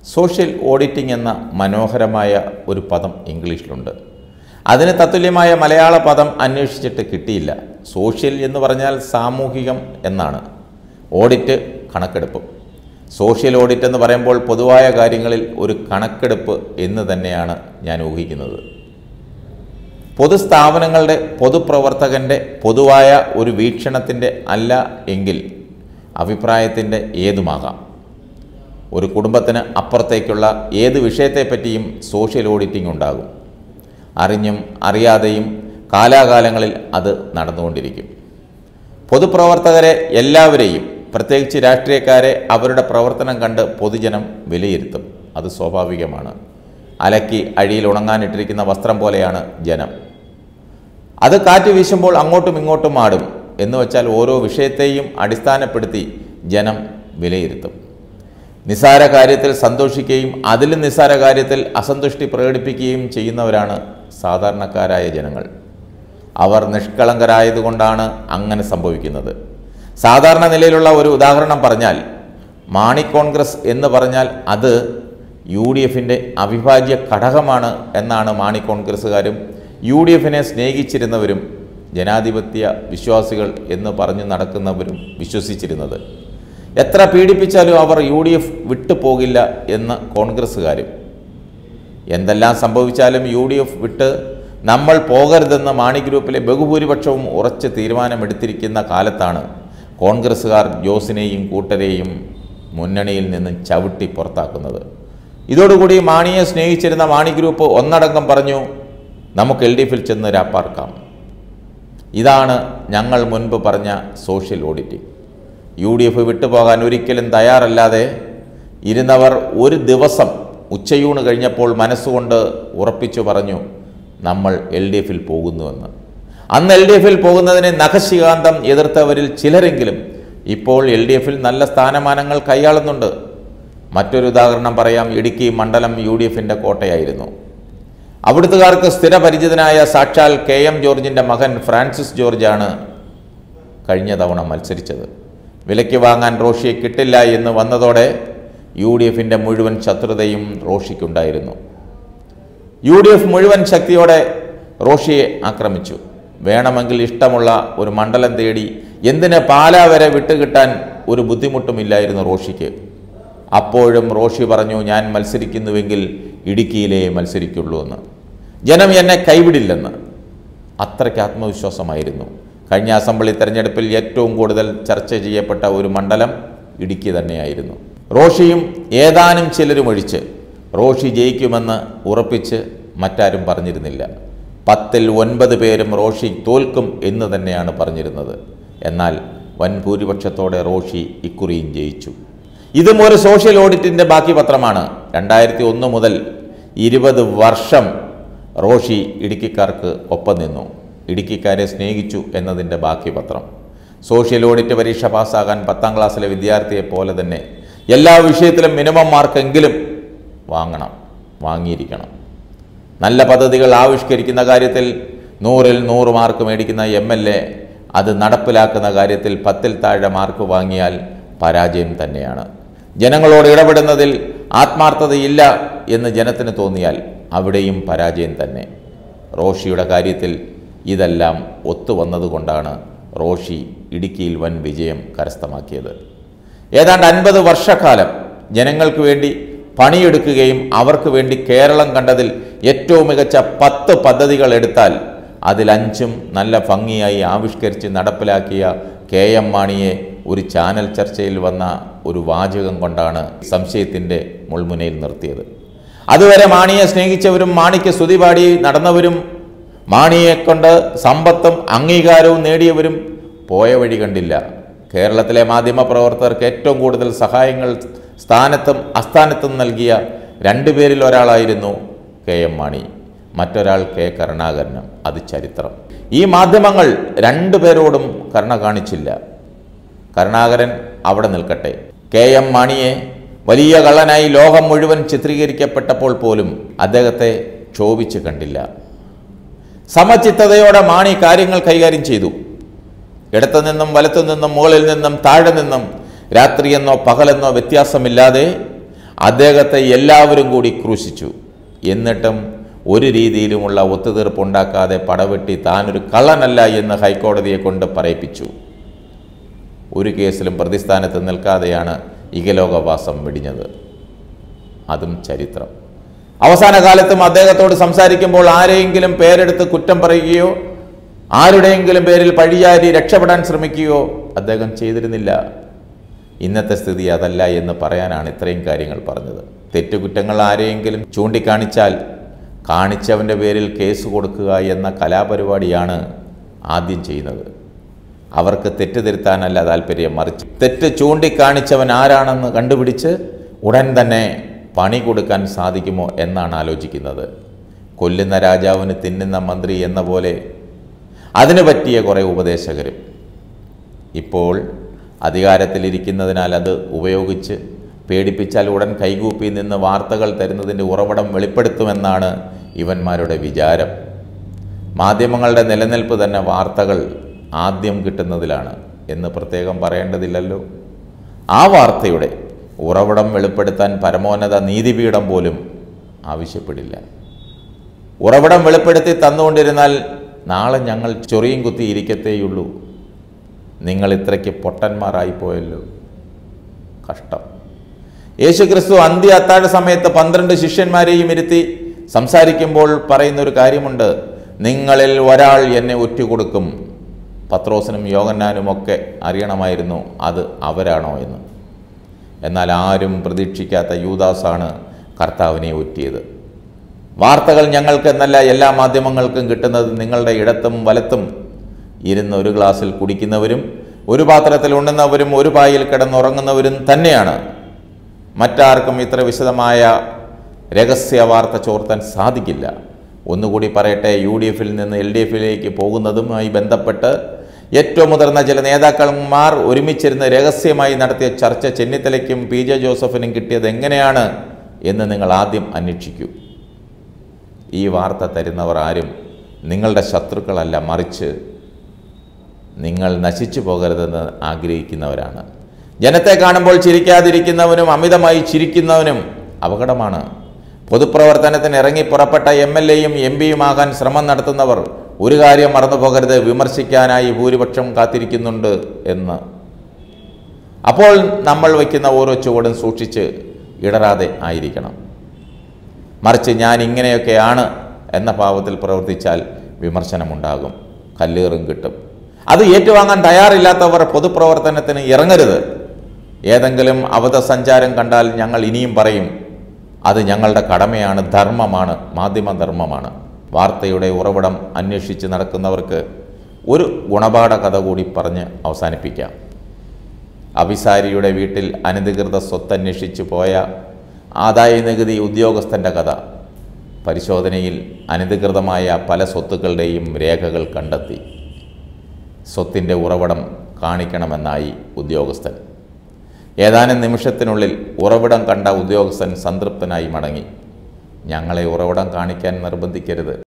Social auditing എന്ന മനോഹരമായ ഒരു പദം ഇംഗ്ലീഷിലുണ്ട്. അതിന് തത്തുല്യമായ മലയാള പദം അന്വേഷിച്ചിട്ട് കിട്ടിയില്ല. സോഷ്യൽ എന്ന് പറഞ്ഞാൽ സാമൂഹികം എന്നാണ്, ഓഡിറ്റ് കണക്കെടുപ്പ്. സോഷ്യൽ ഓഡിറ്റ് എന്ന് പറയുമ്പോൾ പൊതുവായ കാര്യങ്ങളിൽ ഒരു കണക്കെടുപ്പ് എന്ന് തന്നെയാണ് ഞാൻ ഊഹിക്കുന്നത്. പൊതുസ്ഥാപനങ്ങളുടെ പൊതുപ്രവർത്തകൻ്റെ പൊതുവായ ഒരു വീക്ഷണത്തിൻ്റെ അല്ല എങ്കിൽ അഭിപ്രായത്തിൻ്റെ ഏതുമാകാം. ഒരു കുടുംബത്തിന് അപ്പുറത്തേക്കുള്ള ഏത് വിഷയത്തെപ്പറ്റിയും സോഷ്യൽ ഓഡിറ്റിംഗ് ഉണ്ടാകും. അറിഞ്ഞും അറിയാതെയും കാലാകാലങ്ങളിൽ അത് നടന്നുകൊണ്ടിരിക്കും. പൊതുപ്രവർത്തകരെ എല്ലാവരെയും, പ്രത്യേകിച്ച് രാഷ്ട്രീയക്കാരെ, അവരുടെ പ്രവർത്തനം കണ്ട് പൊതുജനം വിലയിരുത്തും. അത് സ്വാഭാവികമാണ്. അലക്കി അഴിയിൽ ഉണങ്ങാനിട്ടിരിക്കുന്ന വസ്ത്രം പോലെയാണ് ജനം. അത് കാറ്റ് വീശുമ്പോൾ അങ്ങോട്ടും ഇങ്ങോട്ടും ആടും. എന്ന് വെച്ചാൽ ഓരോ വിഷയത്തെയും അടിസ്ഥാനപ്പെടുത്തി ജനം വിലയിരുത്തും. നിസ്സാര കാര്യത്തിൽ സന്തോഷിക്കുകയും അതിലും നിസ്സാര കാര്യത്തിൽ അസന്തുഷ്ടി പ്രകടിപ്പിക്കുകയും ചെയ്യുന്നവരാണ് സാധാരണക്കാരായ ജനങ്ങൾ. അവർ നിഷ്കളങ്കരായതുകൊണ്ടാണ് അങ്ങനെ സംഭവിക്കുന്നത്. സാധാരണ നിലയിലുള്ള ഒരു ഉദാഹരണം പറഞ്ഞാൽ, മാണി കോൺഗ്രസ് എന്ന് പറഞ്ഞാൽ അത് UDFിൻ്റെ അവിഭാജ്യ ഘടകമാണ് എന്നാണ് മാണി കോൺഗ്രസ്സുകാരും UDFിനെ സ്നേഹിച്ചിരുന്നവരും ജനാധിപത്യ വിശ്വാസികൾ എന്ന് പറഞ്ഞു നടക്കുന്നവരും വിശ്വസിച്ചിരുന്നത്. എത്ര പീഡിപ്പിച്ചാലും അവർ UDF വിട്ടുപോകില്ല എന്ന് കോൺഗ്രസ്സുകാരും. എന്തെല്ലാം സംഭവിച്ചാലും UDF വിട്ട് നമ്മൾ പോകരുതെന്ന് മാണി ഗ്രൂപ്പിലെ ബഹുഭൂരിപക്ഷവും ഉറച്ച തീരുമാനമെടുത്തിരിക്കുന്ന കാലത്താണ് കോൺഗ്രസ്സുകാർ ജോസിനെയും കൂട്ടരെയും മുന്നണിയിൽ നിന്ന് ചവിട്ടി പുറത്താക്കുന്നത്. ഇതോടുകൂടി മാണിയെ സ്നേഹിച്ചിരുന്ന മാണി ഗ്രൂപ്പ് ഒന്നടങ്കം പറഞ്ഞു, നമുക്ക് LDFിൽ ചെന്ന് രാപ്പാർക്കാം. ഇതാണ് ഞങ്ങൾ മുൻപ് പറഞ്ഞ സോഷ്യൽ ഓഡിറ്റിംഗ്. UDF വിട്ടുപോകാൻ ഒരിക്കലും തയ്യാറല്ലാതെ ഇരുന്നവർ ഒരു ദിവസം ഉച്ചയൂണ് കഴിഞ്ഞപ്പോൾ മനസ്സുകൊണ്ട് ഉറപ്പിച്ചു പറഞ്ഞു, നമ്മൾ LDFിൽ പോകുന്നുവെന്ന്. അന്ന് LDFിൽ പോകുന്നതിനെ നഖശികാന്തം എതിർത്തവരിൽ ചിലരെങ്കിലും ഇപ്പോൾ LDFിൽ നല്ല സ്ഥാനമാനങ്ങൾ കൈയാളുന്നുണ്ട്. മറ്റൊരു ഉദാഹരണം പറയാം. ഇടുക്കി മണ്ഡലം UDFിൻ്റെ കോട്ടയായിരുന്നു. അവിടുത്തുകാർക്ക് സ്ഥിരപരിചിതനായ സാക്ഷാൽ KM ജോർജിൻ്റെ മകൻ ഫ്രാൻസിസ് ജോർജാണ് കഴിഞ്ഞ തവണ മത്സരിച്ചത്. വിലയ്ക്ക് വാങ്ങാൻ റോഷിയെ കിട്ടില്ല എന്ന് വന്നതോടെ UDFിൻ്റെ മുഴുവൻ ശത്രുതയും റോഷിക്കുണ്ടായിരുന്നു. UDF മുഴുവൻ ശക്തിയോടെ റോഷിയെ ആക്രമിച്ചു. വേണമെങ്കിൽ ഇഷ്ടമുള്ള ഒരു മണ്ഡലം തേടി എന്തിന് പാലാ വരെ വിട്ടുകിട്ടാൻ ഒരു ബുദ്ധിമുട്ടുമില്ലായിരുന്നു റോഷിക്ക്. അപ്പോഴും റോഷി പറഞ്ഞു, ഞാൻ മത്സരിക്കുന്നുവെങ്കിൽ ഇടുക്കിയിലേ മത്സരിക്കുള്ളൂ എന്ന്. ജനം എന്നെ കൈവിടില്ലെന്ന്. അത്രയ്ക്ക് ആത്മവിശ്വാസമായിരുന്നു. കഴിഞ്ഞ അസംബ്ലി തെരഞ്ഞെടുപ്പിൽ ഏറ്റവും കൂടുതൽ ചർച്ച ചെയ്യപ്പെട്ട ഒരു മണ്ഡലം ഇടുക്കി തന്നെയായിരുന്നു. റോഷിയും ഏതാനും ചിലരും ഒഴിച്ച് റോഷി ജയിക്കുമെന്ന് ഉറപ്പിച്ച് മറ്റാരും പറഞ്ഞിരുന്നില്ല. 10ൽ 9 പേരും റോഷി തോൽക്കും എന്ന് തന്നെയാണ് പറഞ്ഞിരുന്നത്. എന്നാൽ വൻ ഭൂരിപക്ഷത്തോടെ റോഷി ഇക്കുറിയും ജയിച്ചു. ഇതും ഒരു സോഷ്യൽ ഓഡിറ്റിൻ്റെ ബാക്കി പത്രമാണ്. 2001 മുതൽ 20 വർഷം റോഷി ഇടുക്കിക്കാർക്ക് ഒപ്പം നിന്നു, ഇടുക്കിക്കാരെ സ്നേഹിച്ചു എന്നതിൻ്റെ ബാക്കി പത്രം. സോഷ്യൽ ഓഡിറ്റ് പരീക്ഷ പാസ്സാകാൻ 10ാം ക്ലാസ്സിലെ വിദ്യാർത്ഥിയെ പോലെ തന്നെ എല്ലാ വിഷയത്തിലും മിനിമം മാർക്കെങ്കിലും വാങ്ങണം, വാങ്ങിയിരിക്കണം. നല്ല പദ്ധതികൾ ആവിഷ്കരിക്കുന്ന കാര്യത്തിൽ 100ൽ 100 മാർക്ക് മേടിക്കുന്ന MLA അത് നടപ്പിലാക്കുന്ന കാര്യത്തിൽ 10ൽ താഴെ മാർക്ക് വാങ്ങിയാൽ പരാജയം തന്നെയാണ്. ജനങ്ങളോട് ഇടപെടുന്നതിൽ ആത്മാർത്ഥതയില്ല എന്ന് ജനത്തിന് തോന്നിയാൽ അവിടെയും പരാജയം തന്നെ. റോഷിയുടെ കാര്യത്തിൽ ഇതെല്ലാം ഒത്തുവന്നതുകൊണ്ടാണ് റോഷി ഇടുക്കിയിൽ വൻ വിജയം കരസ്ഥമാക്കിയത്. ഏതാണ്ട് 50 വർഷക്കാലം ജനങ്ങൾക്ക് വേണ്ടി പണിയെടുക്കുകയും അവർക്ക് വേണ്ടി കേരളം കണ്ടതിൽ ഏറ്റവും മികച്ച 10 പദ്ധതികൾ എടുത്താൽ അതിൽ 5ഉം നല്ല ഭംഗിയായി ആവിഷ്കരിച്ച് നടപ്പിലാക്കിയ KM മാണിയെ ഒരു ചാനൽ ചർച്ചയിൽ വന്ന ഒരു വാചകം കൊണ്ടാണ് സംശയത്തിൻ്റെ മുൾമുനയിൽ നിർത്തിയത്. അതുവരെ മാണിയെ സ്നേഹിച്ചവരും മാണിക്ക് സ്തുതി പാടി നടന്നവരും മാണിയെക്കൊണ്ട് സമ്പത്തും അംഗീകാരവും നേടിയവരും പോയ വഴി കണ്ടില്ല. കേരളത്തിലെ മാധ്യമപ്രവർത്തകർക്ക് ഏറ്റവും കൂടുതൽ സഹായങ്ങൾ സ്ഥാനത്തും അസ്ഥാനത്തും നൽകിയ 2 പേരിൽ ഒരാളായിരുന്നു KM മാണി, മറ്റൊരാൾ K കരുണാകരനും. അത് ചരിത്രം. ഈ മാധ്യമങ്ങൾ 2 പേരോടും കരുണ കാണിച്ചില്ല. കരുണാകരൻ അവിടെ നിൽക്കട്ടെ. KM മാണിയെ വലിയ കള്ളനായി ലോകം മുഴുവൻ ചിത്രീകരിക്കപ്പെട്ടപ്പോൾ പോലും അദ്ദേഹത്തെ ക്ഷോഭിച്ച് കണ്ടില്ല. സമചിത്തതയോടെ മാണി കാര്യങ്ങൾ കൈകാര്യം ചെയ്തു. ഇടത്തു നിന്നും വലത്തു നിന്നും മുകളിൽ നിന്നും താഴെ നിന്നും രാത്രിയെന്നോ പകലെന്നോ വ്യത്യാസമില്ലാതെ അദ്ദേഹത്തെ എല്ലാവരും കൂടി ക്രൂശിച്ചു. എന്നിട്ടും ഒരു രീതിയിലുമുള്ള ഒത്തുതീർപ്പുണ്ടാക്കാതെ പടവെട്ടി താനൊരു കള്ളനല്ല എന്ന് ഹൈക്കോടതിയെ കൊണ്ട് പറയിപ്പിച്ചു. ഒരു കേസിലും പ്രതിസ്ഥാനത്ത് നിൽക്കാതെയാണ് ഇഹലോകവാസം വെടിഞ്ഞത്. അതും ചരിത്രം. അവസാന കാലത്തും അദ്ദേഹത്തോട് സംസാരിക്കുമ്പോൾ ആരെയെങ്കിലും പേരെടുത്ത് കുറ്റം പറയുകയോ ആരുടെയെങ്കിലും പേരിൽ പഴിയാരി രക്ഷപ്പെടാൻ ശ്രമിക്കുകയോ അദ്ദേഹം ചെയ്തിരുന്നില്ല. ഇന്നത്തെ സ്ഥിതി അതല്ല എന്ന് പറയാനാണ് ഇത്രയും കാര്യങ്ങൾ പറഞ്ഞത്. തെറ്റുകുറ്റങ്ങൾ ആരെയെങ്കിലും ചൂണ്ടിക്കാണിച്ചാൽ കാണിച്ചവൻ്റെ പേരിൽ കേസ് കൊടുക്കുക എന്ന കലാപരിപാടിയാണ് ആദ്യം ചെയ്യുന്നത്. അവർക്ക് തെറ്റ് തിരുത്താനല്ല താല്പര്യം, മറിച്ച് തെറ്റ് ചൂണ്ടിക്കാണിച്ചവൻ ആരാണെന്ന് കണ്ടുപിടിച്ച് ഉടൻ തന്നെ പണി കൊടുക്കാൻ സാധിക്കുമോ എന്നാണ് ആലോചിക്കുന്നത്. കൊല്ലുന്ന രാജാവിന് തിന്നുന്ന മന്ത്രി എന്ന പോലെ അതിനു പറ്റിയ കുറേ ഉപദേശകരും ഇപ്പോൾ അധികാരത്തിലിരിക്കുന്നതിനാൽ അത് ഉപയോഗിച്ച് പേടിപ്പിച്ചാൽ ഉടൻ കൈകൂപ്പി നിന്ന് വാർത്തകൾ തരുന്നതിൻ്റെ ഉറവിടം വെളിപ്പെടുത്തുമെന്നാണ് ഇവന്മാരുടെ വിചാരം. മാധ്യമങ്ങളുടെ നിലനിൽപ്പ് തന്നെ വാർത്തകൾ ആദ്യം കിട്ടുന്നതിലാണ് എന്ന് പ്രത്യേകം പറയേണ്ടതില്ലല്ലോ. ആ വാർത്തയുടെ ഉറവിടം വെളിപ്പെടുത്താൻ പരമോന്നത നീതിപീഠം പോലും ആവശ്യപ്പെടില്ല. ഉറവിടം വെളിപ്പെടുത്തി തന്നുകൊണ്ടിരുന്നാൽ നാളെ ഞങ്ങൾ ചൊറിയും കുത്തി ഇരിക്കത്തേയുള്ളൂ. നിങ്ങൾ ഇത്രയ്ക്ക് പൊട്ടന്മാരായിപ്പോയല്ലോ, കഷ്ടം. യേശുക്രിസ്തു അന്ത്യ അത്താഴ സമയത്ത് 12 ശിഷ്യന്മാരെയും ഇരുത്തി സംസാരിക്കുമ്പോൾ പറയുന്നൊരു കാര്യമുണ്ട്. നിങ്ങളിൽ ഒരാൾ എന്നെ ഒറ്റുകൊടുക്കും. പത്രോസിനും യോഹന്നാനുമൊക്കെ അറിയണമായിരുന്നു അത് അവരാണോ എന്ന്. എന്നാൽ ആരും പ്രതീക്ഷിക്കാത്ത യൂദാസാണ് കർത്താവിനെ ഒറ്റിയത്. വാർത്തകൾ ഞങ്ങൾക്കെന്നല്ല എല്ലാ മാധ്യമങ്ങൾക്കും കിട്ടുന്നത് നിങ്ങളുടെ ഇടത്തും വലത്തും ഇരുന്ന് ഒരു ഗ്ലാസ്സിൽ കുടിക്കുന്നവരും ഒരു പാത്രത്തിൽ ഉണ്ണുന്നവരും ഒരു പായിൽ കിടന്നുറങ്ങുന്നവരും തന്നെയാണ്. മറ്റാർക്കും ഇത്ര വിശദമായ രഹസ്യ വാർത്ത ചോർത്താൻ സാധിക്കില്ല. ഒന്നുകൂടി പറയട്ടെ, UDF-ൽ നിന്ന് LDF-ലേക്ക് പോകുന്നതുമായി ബന്ധപ്പെട്ട് ഏറ്റവും മുതിർന്ന ചില നേതാക്കന്മാർ ഒരുമിച്ചിരുന്ന് രഹസ്യമായി നടത്തിയ ചർച്ച ചെന്നിത്തലയ്ക്കും PJ ജോസഫിനും കിട്ടിയത് എങ്ങനെയാണ് എന്ന് നിങ്ങൾ ആദ്യം അന്വേഷിക്കൂ. ഈ വാർത്ത തരുന്നവർ ആരും നിങ്ങളുടെ ശത്രുക്കളല്ല, മറിച്ച് നിങ്ങൾ നശിച്ചു പോകരുതെന്ന് ആഗ്രഹിക്കുന്നവരാണ്. ജനത്തെ കാണുമ്പോൾ ചിരിക്കാതിരിക്കുന്നവനും അമിതമായി ചിരിക്കുന്നവനും അപകടമാണ്. പൊതുപ്രവർത്തനത്തിന് ഇറങ്ങി പുറപ്പെട്ട MLA-യും MP-യും ആകാൻ ശ്രമം നടത്തുന്നവർ ഒരു കാര്യം മറന്നു പോകരുത്, വിമർശിക്കാനായി ഭൂരിപക്ഷം കാത്തിരിക്കുന്നുണ്ട് എന്ന്. അപ്പോൾ നമ്മൾ വയ്ക്കുന്ന ഓരോ ചുവടും സൂക്ഷിച്ച് ഇടറാതെ ആയിരിക്കണം. മറിച്ച് ഞാൻ ഇങ്ങനെയൊക്കെയാണ് എന്ന ഭാവത്തിൽ പ്രവർത്തിച്ചാൽ വിമർശനമുണ്ടാകും, കല്ലേറും കിട്ടും. അത് ഏറ്റുവാങ്ങാൻ തയ്യാറില്ലാത്തവർ പൊതുപ്രവർത്തനത്തിന് ഇറങ്ങരുത്. ഏതെങ്കിലും അവധസഞ്ചാരം കണ്ടാൽ ഞങ്ങൾ ഇനിയും പറയും, അത് ഞങ്ങളുടെ കടമയാണ്, ധർമ്മമാണ്, മാധ്യമധർമ്മമാണ്. വാർത്തയുടെ ഉറവിടം അന്വേഷിച്ച് നടക്കുന്നവർക്ക് ഒരു ഗുണപാഠ കഥ കൂടി പറഞ്ഞ് അവസാനിപ്പിക്കാം. അഭിസാരിയുടെ വീട്ടിൽ അനധികൃത സ്വത്തന്വേഷിച്ചു പോയ ആദായനികുതി ഉദ്യോഗസ്ഥൻ്റെ കഥ. പരിശോധനയിൽ അനധികൃതമായ പല സ്വത്തുക്കളുടെയും രേഖകൾ കണ്ടെത്തി. സ്വത്തിൻ്റെ ഉറവിടം കാണിക്കണമെന്നായി ഉദ്യോഗസ്ഥൻ. ഏതാനും നിമിഷത്തിനുള്ളിൽ ഉറവിടം കണ്ട ഉദ്യോഗസ്ഥൻ സംതൃപ്തനായി മടങ്ങി. ഞങ്ങളെ ഉറവിടം കാണിക്കാൻ നിർബന്ധിക്കരുത്.